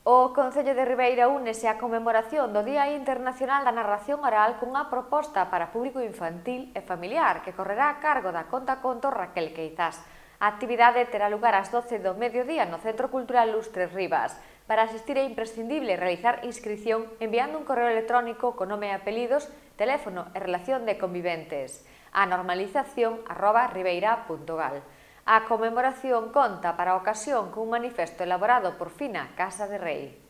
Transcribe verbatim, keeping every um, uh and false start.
O Concello de Ribeira únese á conmemoración do Día Internacional da Narración Oral cunha proposta para público infantil e familiar que correrá a cargo da contacontos Raquel Queizás. A actividade terá lugar ás doce do mediodía no Centro Cultural Lustres Rivas. Para asistir é imprescindible realizar inscrición enviando un correo electrónico con nome e apelidos, teléfono e relación de conviventes a normalización arroba ribeira punto gal. A conmemoración conta para a ocasión cun manifesto elaborado por Fina Casa de Rei.